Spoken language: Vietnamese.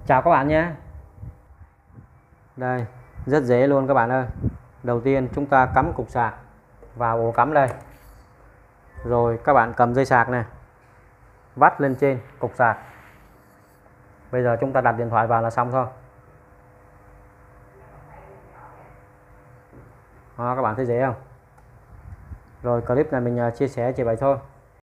Chào các bạn nhé. Đây, rất dễ luôn các bạn ơi. Đầu tiên chúng ta cắm cục sạc vào ổ cắm đây. Rồi các bạn cầm dây sạc này, vắt lên trên cục sạc. Bây giờ chúng ta đặt điện thoại vào là xong thôi. Đó, các bạn thấy dễ không? Rồi clip này mình chia sẻ chỉ vậy thôi.